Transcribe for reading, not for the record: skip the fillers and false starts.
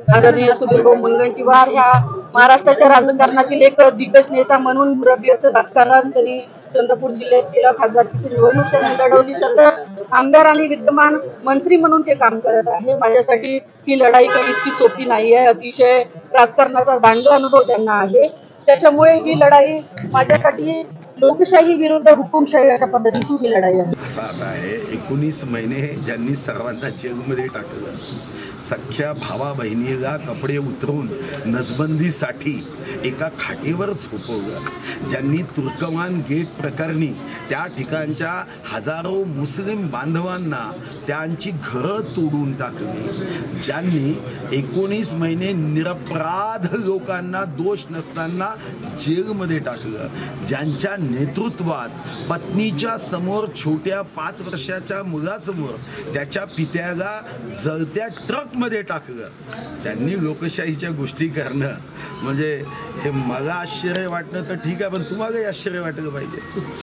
आदरणीय सुधीरभाऊ मुनगंटीवार ह्या महाराष्ट्राच्या राजकारणातील एक दिग्गज नेता म्हणून मुरबी असं राजकारण त्यांनी चंद्रपूर जिल्ह्यात केलं. खासदारकीची निवडणूक त्यांनी लढवली. सतत आमदार आणि विद्यमान मंत्री म्हणून ते काम करत आहे. माझ्यासाठी ही लढाई काही इतकी सोपी नाही आहे. अतिशय राजकारणाचा दांडगा अनुभव त्यांना आहे. त्याच्यामुळे ही लढाई माझ्यासाठी लोकशाही विरुद्ध हुकुमशाही अशा पद्धतीची ही लढाई आहे. असं आता आहे 19 महिने ज्यांनी सर्वांना जेलमध्ये टाकलं, सख्या भावा बहिणीला कपडे उतरवून नसबंदीसाठी एका खाटीवर झोपवलं, ज्यांनी तुर्कमान गेट प्रकरणी त्या ठिकाणच्या हजारो मुस्लिम बांधवांना त्यांची घरं तोडून टाकली, ज्यांनी 19 महिने निरपराध लोकांना दोष नसताना जेलमध्ये टाकलं, ज्यांच्या नेतृत्वात पत्नीच्या समोर छोट्या 5 वर्षाच्या मुलासमोर त्याच्या पित्याला जळत्या ट्रकमध्ये टाकलं, त्यांनी लोकशाहीच्या गोष्टी करणं म्हणजे हे मला आश्चर्य वाटणं तर ठीक आहे, पण तुम्हालाही आश्चर्य वाटलं पाहिजे.